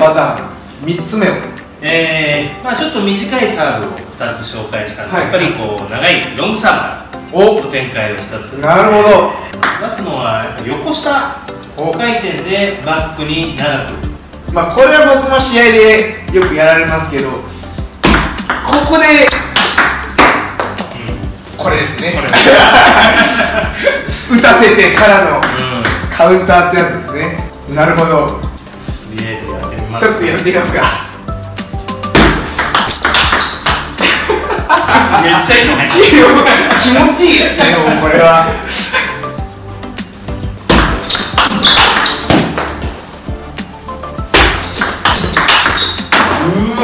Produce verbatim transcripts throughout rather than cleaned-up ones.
パターンみっつめを。 えー、まあちょっと短いサーブをふたつ紹介したんで、はい、やっぱりこう長いロングサーブの展開をひとつ。 なるほど。 出すのは横下回転でバックに長く。 まあこれは僕も試合でよくやられますけど、ここで、うん、これですね。打たせてからのカウンターってやつですね。なるほど。 とりあえずやってみます。 ちょっとやってみますか。 めっちゃいいの入ってる。 気持ちいいですね、もうこれは。うわ。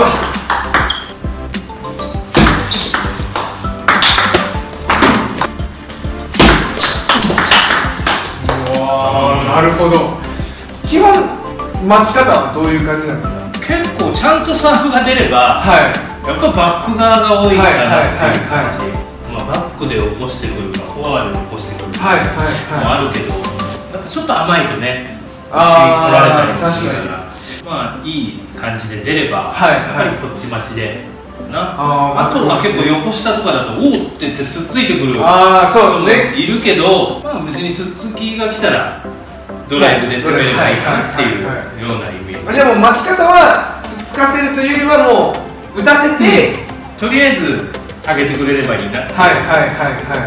うわ、なるほど。基本待ち方はどういう感じなんですか？ 結構ちゃんとサーブが出れば、はい、やっぱバック側が多いかなっていう感じ。まあバックで起こしてくるかフォアで起こしてくるかもあるけど、なんかちょっと甘いとね、 あ取られたりもするから、まあいい感じで出れば、やっぱりこっち待ちでな。あとは結構横下とかだとおおって言ってつっついてくる人もいるけど、まあ別につっつきが来たらドライブで攻めればいいかなっていうようなイメージ。 じゃあもう待ち方はつっつかせるというよりはもう打たせて、 とりあえず上げてくれればいいなっていう。 はいはいはいはい。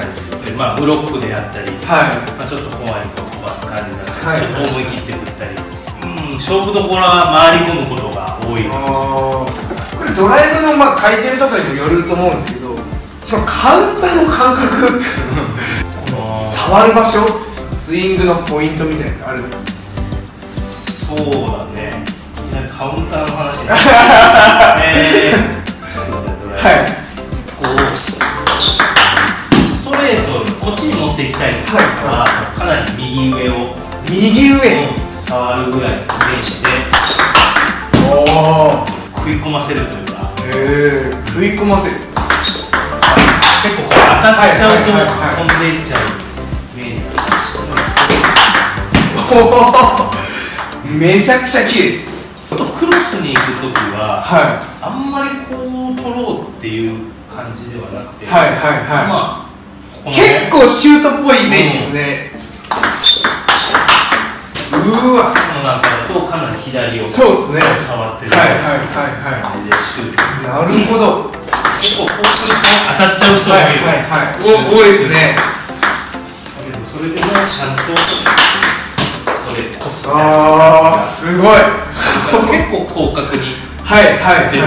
まあブロックであったり、まあちょっとフォアにこう飛ばす感じだったり、ちょっと思い切って振ったり、うん、勝負どころは回り込むことが多い。 これドライブのまあ回転とかにもよると思うんですけど、そのカウンターの感覚触る場所、スイングのポイントみたいなのあるんですか？ そうだね、いきなりカウンターの話でえー、はい、こうストレートこっちに持っていきたいときは、かなり右上を右上触るぐらいのイメージで食い込ませるというか、 へえ、食い込ませる。 結構こう当たっちゃうと飛んでいっちゃうイメージがあります。 めちゃくちゃ綺麗です。 クロスに行くときは、はい、あんまりこう取ろうっていう感じではなくて、はいはいはい、まあ結構シュートっぽいイメージですね。うわ、 この中だとかなり左をそうですね、 触ってる。 はいはいはいはい。なるほど。 結構こうすると当たっちゃう人が多い。 はいはいはい。多いですね。 だけどそれでもちゃんとこれコスト。 ああ、すごい。 結構広角にはいはいはい。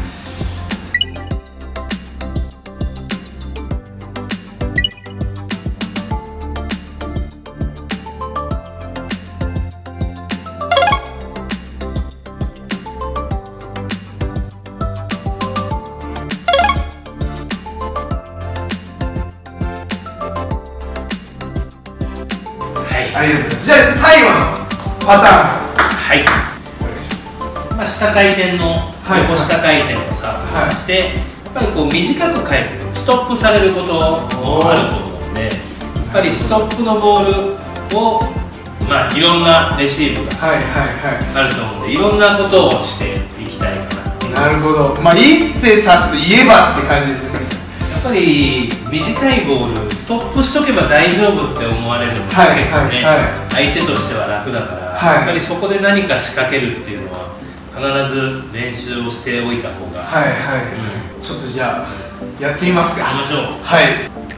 ありがとうございます。じゃあ最後のパターン。 はい。まあ下回転の横下回転をサーブして、やっぱりこう短く返ってくる、ストップされることもあると思うので、やっぱりストップのボールをまあいろんなレシーブがあると思うので、いろんなことをしていきたいかな。 なるほど。まあ一星さんといえばって感じですね。 やっぱり短いボールストップしとけば大丈夫って思われるのが結構ね、相手としては楽だから、はい、やっぱりそこで何か仕掛けるっていうのは必ず練習をしておいた方が。はいはい、 うん、ちょっとじゃあやってみますか。 やりましょう。 はい。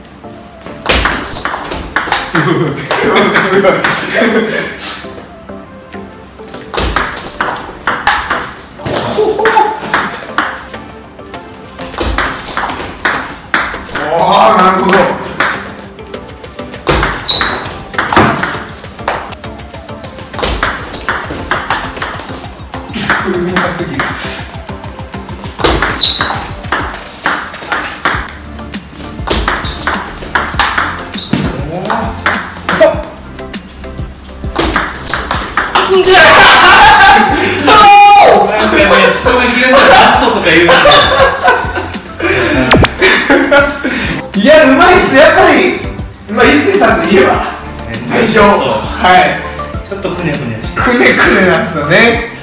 すごいああ、なるほど。うますぎる。いや、うまいっす。やっぱりまあ一星さんといえば大丈夫。はい、 ちょっとくねくねしてくねくねなんですよね。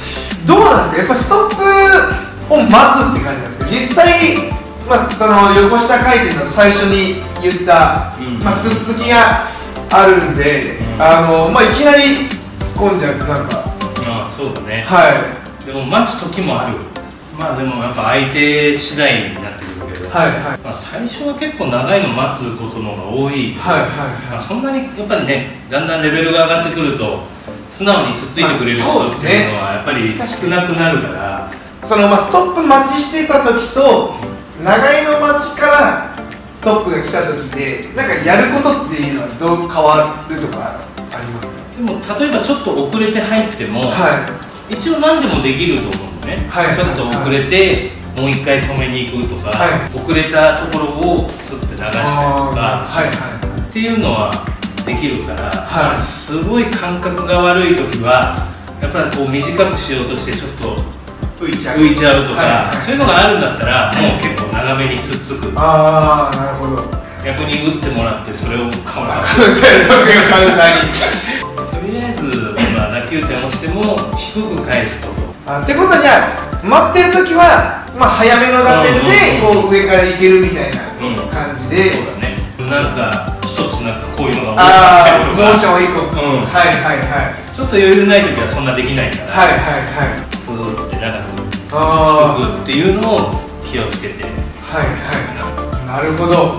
どうなんですか、やっぱストップを待つって感じなんですか。実際、まあ、その横下回転の最初に言った、うん、まあ、つっつきがあるんで、うん、あのまあ、いきなり突っ込んじゃうとなんか、 ああそうだね、 はい、 でも待つ時もある。まあでもやっぱ相手次第になってくるけど、はい、はい、まあ最初は結構長いの待つことの方が多い、はい、はい、まあそんなにやっぱりね、だんだんレベルが上がってくると素直につっついてくれる人っていうのはやっぱり少なくなるから、 そのまあストップ待ちしてた時と長いの待ちからストップが来た時でなんかやることっていうのはどう変わるとかありますか。 でも例えばちょっと遅れて入っても、はい、一応何でもできると思うのね、はい、ちょっと遅れて、はい、もう一回止めに行くとか、はい、遅れたところをスッて流したりとか、はいはい、っていうのはできるから、はい、すごい感覚が悪い時はやっぱりこう短くしようとしてちょっと浮いちゃう、浮いちゃうとか、はいはい、そういうのがあるんだったらもう結構長めにつっつく。 ああ、なるほど。 逆に打ってもらってそれをカウンターカウンターにとりあえず、まあ、打球点をしても低く返すこと。 あってことはじゃあ待ってる時は、まあ、早めの打点でこう上からいけるみたいな感じで、 うん、そうだね。なんか一つなんかこういうのが多かったりとか、モーションをいっこ、 うん、 はいはいはい、 ちょっと余裕ない時はそんなできないから、 はいはいはい、 スーッて長く低くっていうのを気をつけて、 はいはい、なるほど。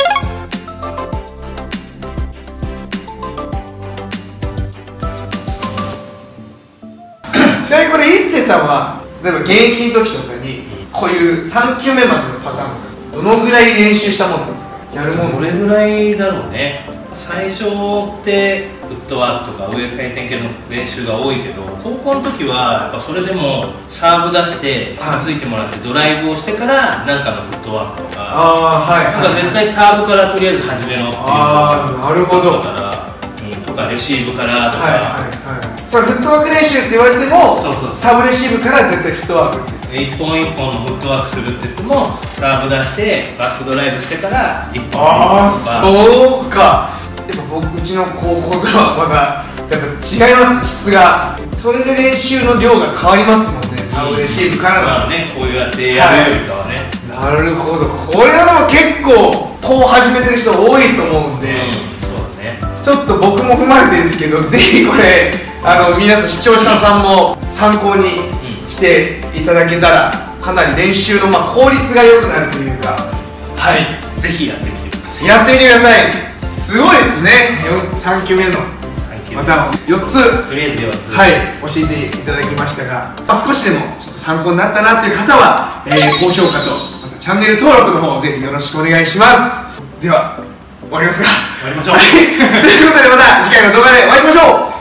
ちなみにこれ一瀬さんは例えば現役の時とかにこういうさんきゅうめまでのパターンどのぐらい練習したものなんですか。やるものどれぐらいだろうね。最初ってフットワークとか上回転系の練習が多いけど、高校の時はやっぱそれでもサーブ出してつついてもらってドライブをしてからなんかのフットワークとか、あ、はい、なんか絶対サーブからとりあえず始めろっていう。 ああ、なるほど。 だから、うん、とかレシーブからとか、はいはいはい、 それフットワーク練習って言われてもそうそうそう、サブレシーブから絶対フットワークって一本一本のフットワークするって言ってもサーブ出してバックドライブしてから一本一本とか。 ああ、そうか。やっぱ僕うちの高校とはまだやっぱ違います、質が。それで練習の量が変わりますもんね、サブレシーブからの、 まあね、こうやってやるよりかはね、 はい、なるほど。これはでも結構こう始めてる人多いと思うんで、うん、そうだね、ちょっと僕も踏まれてるんですけど、ぜひこれあの皆さん視聴者さんも参考にしていただけたらかなり練習のまあ効率が良くなるというか、はい、 ぜひやってみてください。 やってみてください。すごいですね、さんきゅうめのパターンをよっつ、 とりあえずよっつ、 はい、教えていただきましたが、まあ、少しでもちょっと参考になったなっていう方は、えー、高評価とまたチャンネル登録の方ぜひよろしくお願いします。では終わりますか。 終わりましょう。 ということでまた次回の動画でお会いしましょう。